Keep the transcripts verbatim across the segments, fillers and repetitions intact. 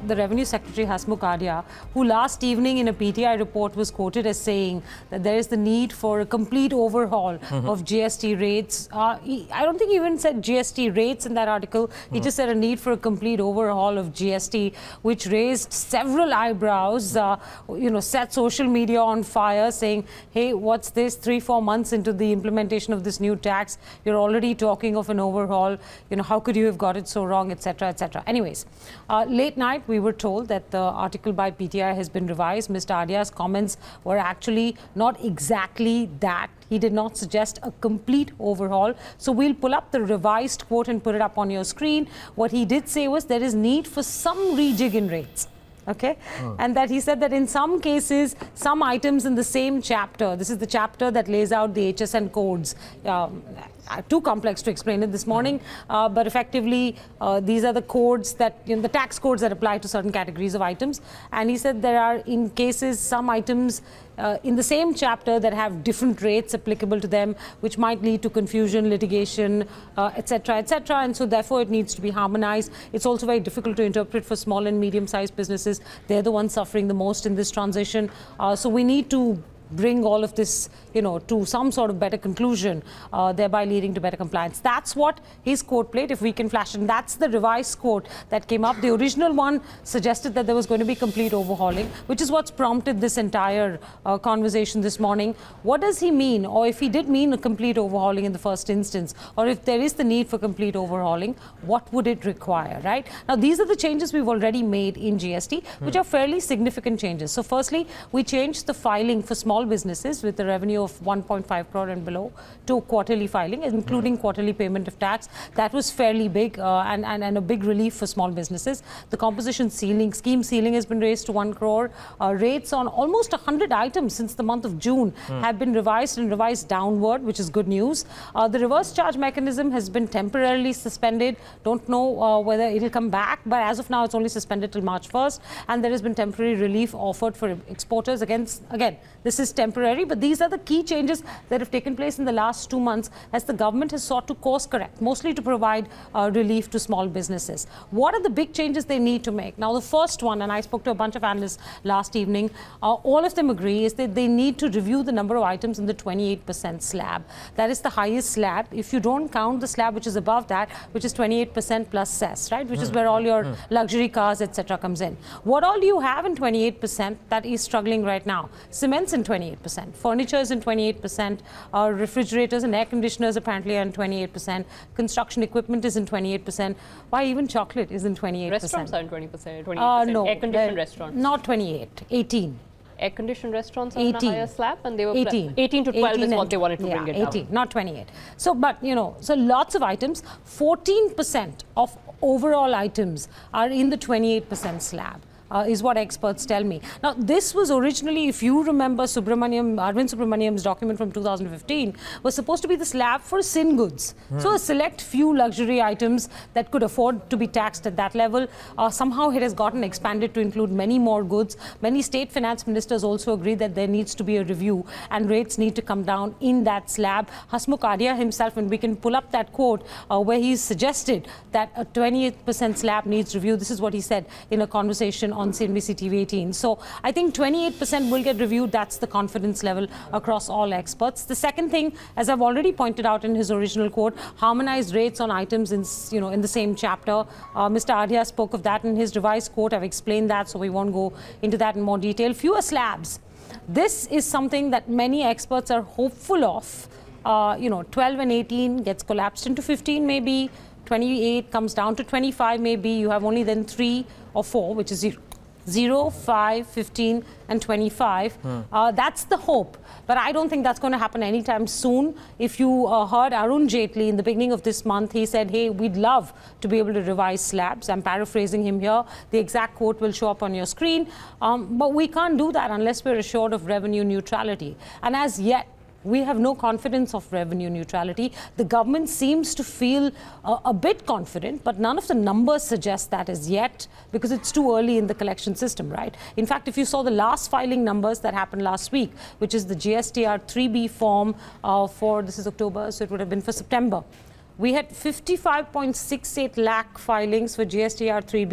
the Revenue Secretary Hasmukh Adhia, who last evening in a P T I report was quoted as saying that there is the need for a complete overhaul mm-hmm. of G S T rates. Uh, he, I don't think he even said G S T rates in that article. He mm-hmm. just said a need for a complete overhaul of G S T, which raised several eyebrows, uh, you know, set social media on fire, saying, hey, what's this? Three, four months into the implementation of this new tax, you're already talking of an overhaul. You know, how could you have got it so wrong, et cetera, et cetera. Anyways, uh, late night, we were told that the article by P T I has been revised. Mister Adhia's comments were actually not exactly that. He did not suggest a complete overhaul. So we'll pull up the revised quote and put it up on your screen. What he did say was there is need for some rejig in rates. Okay, oh. And that he said that in some cases, some items in the same chapter, this is the chapter that lays out the H S N codes, um, too complex to explain it this morning, uh, but effectively uh, these are the codes that, you know, the tax codes that apply to certain categories of items. And he said there are in cases some items uh, in the same chapter that have different rates applicable to them, which might lead to confusion, litigation, uh, et cetera, et cetera. And so therefore it needs to be harmonized. It's also very difficult to interpret for small and medium-sized businesses. They're the ones suffering the most in this transition. Uh, so we need to bring all of this, you know, to some sort of better conclusion, uh, thereby leading to better compliance. That's what his quote played, if we can flash it. And that's the revised quote that came up. The original one suggested that there was going to be complete overhauling, which is what's prompted this entire uh, conversation this morning. What does he mean? Or if he did mean a complete overhauling in the first instance, or if there is the need for complete overhauling, what would it require, right? Now, these are the changes we've already made in G S T, which hmm. are fairly significant changes. So firstly, we changed the filing for small businesses with a revenue of one point five crore and below to quarterly filing, including quarterly payment of tax. That was fairly big uh, and, and, and a big relief for small businesses. The composition ceiling, scheme ceiling has been raised to one crore. Uh, rates on almost one hundred items since the month of June mm. have been revised and revised downward, which is good news. Uh, the reverse charge mechanism has been temporarily suspended. Don't know uh, whether it'll come back, but as of now, it's only suspended till March first. And there has been temporary relief offered for exporters. Against, again, this is temporary, but these are the key changes that have taken place in the last two months as the government has sought to course correct, mostly to provide uh, relief to small businesses. What are the big changes they need to make? Now, the first one, and I spoke to a bunch of analysts last evening, uh, all of them agree, is that they need to review the number of items in the twenty-eight percent slab. That is the highest slab. If you don't count the slab which is above that, which is twenty-eight percent plus cess, right, which mm. is where all your mm. luxury cars, et cetera comes in. What all do you have in twenty-eight percent that is struggling right now? Cement's in twenty-eight percent. Furniture is in twenty-eight percent. Uh, refrigerators and air conditioners apparently are in twenty-eight percent. Construction equipment is in twenty-eight percent. Why even chocolate is in twenty-eight percent? Restaurants are in twenty percent. twenty-eight Uh, percent. no, air-conditioned restaurants. Not twenty-eight, eighteen. Air-conditioned restaurants are eighteen. on a higher slab, and they were eighteen. eighteen to twelve eighteen is what they wanted to yeah, bring it eighteen, down. not twenty-eight. So, but you know, so lots of items. fourteen percent of overall items are in the twenty-eight percent slab. Uh, is what experts tell me. Now, this was originally, if you remember, Subramaniam, Arvind Subramaniam's document from two thousand fifteen, was supposed to be the slab for sin goods. Hmm. So, a select few luxury items that could afford to be taxed at that level. Uh, somehow, it has gotten expanded to include many more goods. Many state finance ministers also agree that there needs to be a review and rates need to come down in that slab. Hasmukh Adhia himself, and we can pull up that quote uh, where he suggested that a twenty-eight percent slab needs review. This is what he said in a conversation on C N B C T V eighteen. So I think twenty-eight percent will get reviewed. That's the confidence level across all experts. The second thing, as I've already pointed out in his original quote, harmonized rates on items in, you know, in the same chapter. Uh, Mister Adhia spoke of that in his revised quote. I've explained that, so we won't go into that in more detail. Fewer slabs. This is something that many experts are hopeful of. Uh, you know, twelve and eighteen gets collapsed into fifteen maybe. twenty-eight comes down to twenty-five maybe. You have only then three or four, which is zero. zero, five, fifteen, and twenty-five. Hmm. Uh, that's the hope. But I don't think that's going to happen anytime soon. If you uh, heard Arun Jaitley in the beginning of this month, he said, hey, we'd love to be able to revise slabs. I'm paraphrasing him here. The exact quote will show up on your screen. Um, but we can't do that unless we're assured of revenue neutrality. And as yet, we have no confidence of revenue neutrality. The government seems to feel uh, a bit confident, but none of the numbers suggest that as yet because it's too early in the collection system, right? In fact, if you saw the last filing numbers that happened last week, which is the G S T R three B form uh, for, this is October, so it would have been for September. We had fifty-five point six eight lakh filings for G S T R three B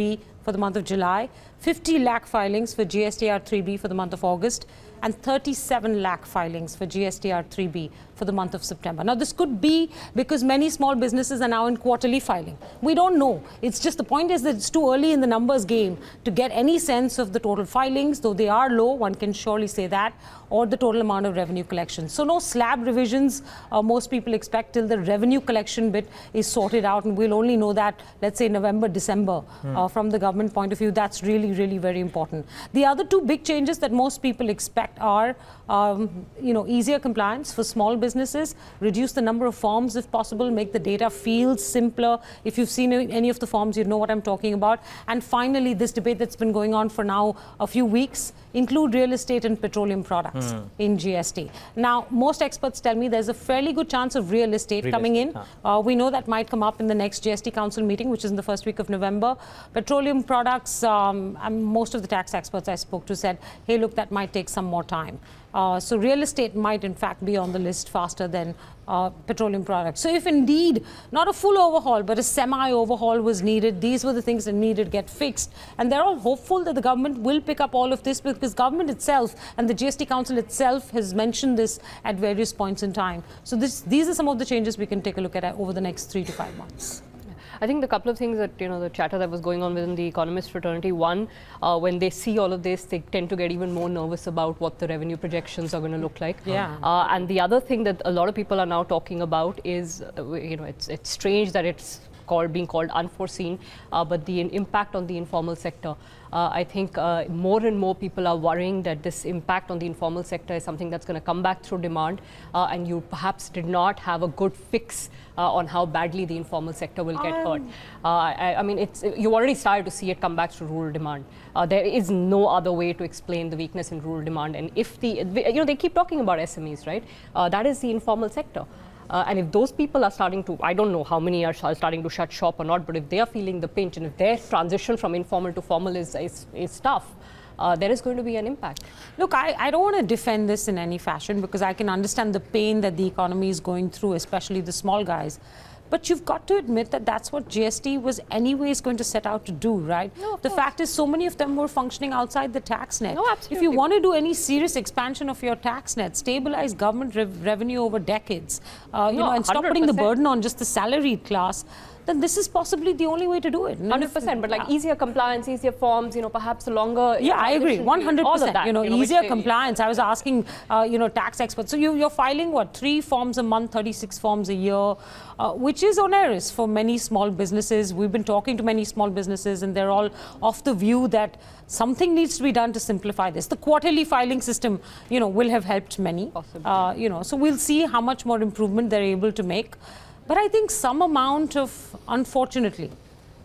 for the month of July, fifty lakh filings for G S T R three B for the month of August, and thirty-seven lakh filings for G S T R three B for the month of September. Now, this could be because many small businesses are now in quarterly filing. We don't know. It's just the point is that it's too early in the numbers game to get any sense of the total filings, though they are low, one can surely say that, or the total amount of revenue collection. So no slab revisions, uh, most people expect till the revenue collection bit is sorted out, and we'll only know that, let's say, November, December, hmm. uh, from the government point of view. That's really, really very important. The other two big changes that most people expect are, um, you know, easier compliance for small businesses, reduce the number of forms if possible, make the data feel simpler. If you've seen any of the forms, you know what I'm talking about. And finally, this debate that's been going on for now a few weeks, include real estate and petroleum products mm. in G S T. Now, most experts tell me there's a fairly good chance of real estate real coming estate, in. Huh. Uh, we know that might come up in the next G S T Council meeting, which is in the first week of November. Petroleum products, um, and most of the tax experts I spoke to said, hey, look, that might take some more time. Uh, so real estate might, in fact, be on the list faster than uh, petroleum products. So if indeed not a full overhaul, but a semi-overhaul was needed, these were the things that needed to get fixed. And they're all hopeful that the government will pick up all of this, because government itself and the G S T Council itself has mentioned this at various points in time. So this, these are some of the changes we can take a look at over the next three to five months. I think the couple of things that, you know, the chatter that was going on within the economist fraternity, one, uh, when they see all of this, they tend to get even more nervous about what the revenue projections are going to look like. Yeah. Uh, and the other thing that a lot of people are now talking about is, uh, you know, it's, it's strange that it's called being called unforeseen, uh, but the impact on the informal sector. Uh, I think uh, more and more people are worrying that this impact on the informal sector is something that's going to come back through demand, uh, and you perhaps did not have a good fix uh, on how badly the informal sector will get um. hurt. Uh, I, I mean, it's you already started to see it come back through rural demand. Uh, there is no other way to explain the weakness in rural demand, and if the, you know, they keep talking about S M Es, right? Uh, that is the informal sector. Uh, and if those people are starting to, I don't know how many are starting to shut shop or not, but if they are feeling the pinch and if their transition from informal to formal is, is, is tough, uh, there is going to be an impact. Look, I, I don't want to defend this in any fashion, because I can understand the pain that the economy is going through, especially the small guys. But you've got to admit that that's what G S T was anyways going to set out to do, right? No, the course. fact is, so many of them were functioning outside the tax net. No, absolutely. If you want to do any serious expansion of your tax net, stabilize government rev revenue over decades, uh, you no, know, and stop one hundred percent. putting the burden on just the salaried class, then this is possibly the only way to do it. one hundred percent, but like yeah. easier compliance, easier forms, you know, perhaps a longer... Yeah, I agree, one hundred percent. All of that, you know, you know easier which, compliance. I was asking, uh, you know, tax experts. So you, you're filing, what, three forms a month, thirty-six forms a year, uh, which is onerous for many small businesses. We've been talking to many small businesses, and they're all of the view that something needs to be done to simplify this. The quarterly filing system, you know, will have helped many. Uh, you know, so we'll see how much more improvement they're able to make. But I think some amount of, unfortunately,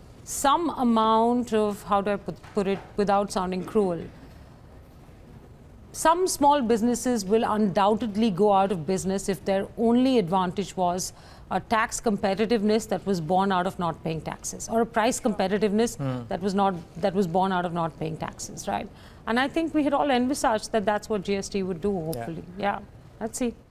some amount of, how do I put, put it without sounding cruel, some small businesses will undoubtedly go out of business if their only advantage was a tax competitiveness that was born out of not paying taxes, or a price competitiveness mm. that was not that was born out of not paying taxes, right? And I think we had all envisaged that that's what G S T would do, hopefully. Yeah, yeah. Let's see.